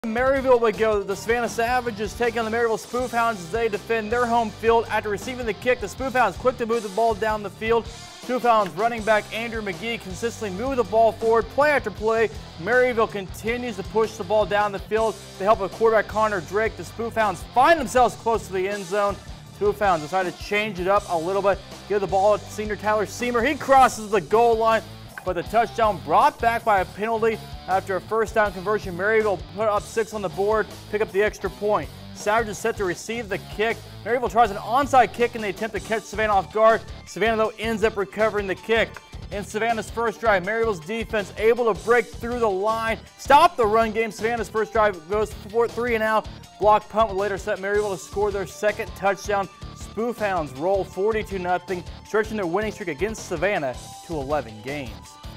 Maryville would go. The Savannah Savages take on the Maryville Spoofhounds as they defend their home field. After receiving the kick, the Spoofhounds quick to move the ball down the field. Spoofhounds running back Andrew McGee consistently move the ball forward play after play. Maryville continues to push the ball down the field. They help with quarterback Connor Drake. The Spoofhounds find themselves close to the end zone. Spoofhounds decide to change it up a little bit. Give the ball to senior Tyler Seamer. He crosses the goal line, but the touchdown brought back by a penalty. After a first down conversion, Maryville put up 6 on the board, pick up the extra point. Savages set to receive the kick. Maryville tries an onside kick in the attempt to catch Savannah off guard. Savannah, though, ends up recovering the kick. In Savannah's first drive, Maryville's defense able to break through the line, stop the run game. Savannah's first drive goes for 3 and out. Block punt would later set Maryville to score their second touchdown. Spoofhounds roll 42-0, stretching their winning streak against Savannah to 11 games.